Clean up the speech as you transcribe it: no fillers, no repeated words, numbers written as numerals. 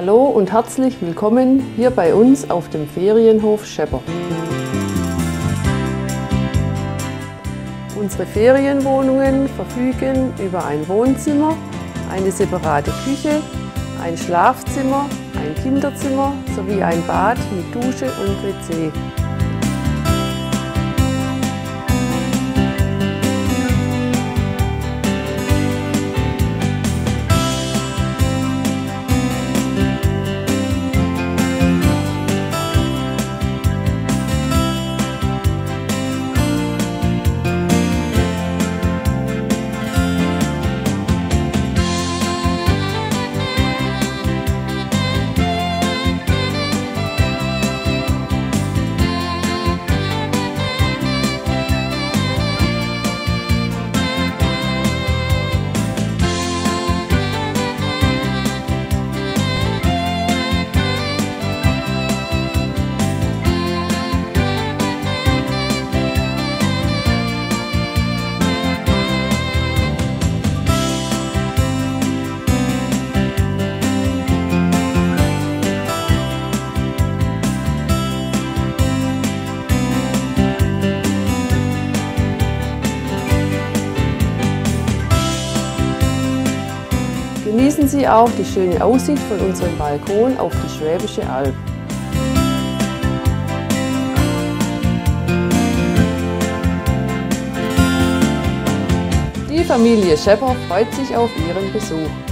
Hallo und herzlich willkommen hier bei uns auf dem Ferienhof Schepper. Unsere Ferienwohnungen verfügen über ein Wohnzimmer, eine separate Küche, ein Schlafzimmer, ein Kinderzimmer sowie ein Bad mit Dusche und WC. Genießen Sie auch die schöne Aussicht von unserem Balkon auf die Schwäbische Alb. Die Familie Schepper freut sich auf Ihren Besuch.